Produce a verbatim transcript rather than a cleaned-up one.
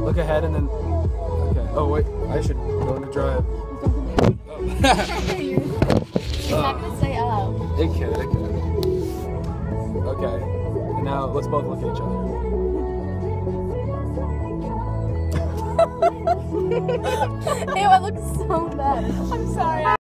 Look ahead and then. Okay. Oh wait, I should go into drive. It's not gonna stay up. It could. It could. Okay. And now let's both look at each other. Ew, I look so bad. I'm sorry.